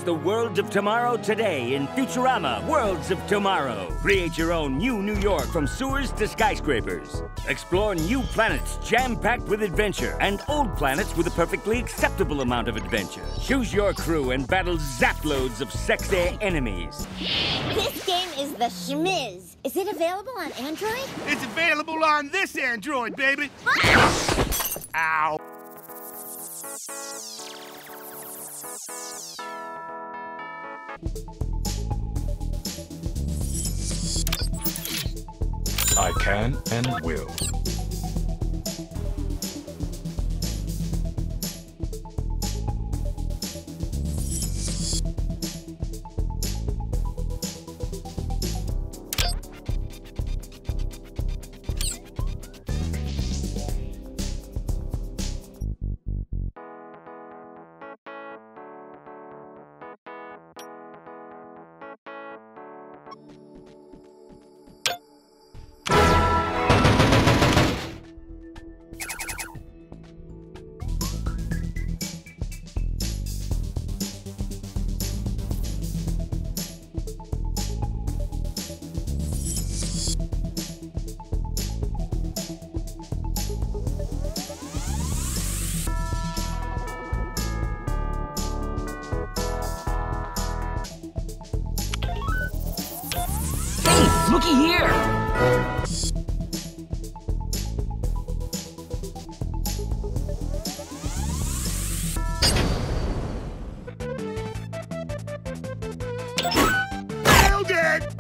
the worlds of tomorrow today in Futurama Worlds of Tomorrow. Create your own new New York from sewers to skyscrapers. Explore new planets jam-packed with adventure and old planets with a perfectly acceptable amount of adventure. Choose your crew and battle zaploads of sexy enemies. This game is the Schmiz. Is it available on Android? It's available on this Android, baby. Ow. I can and will. Looky here! Nailed it!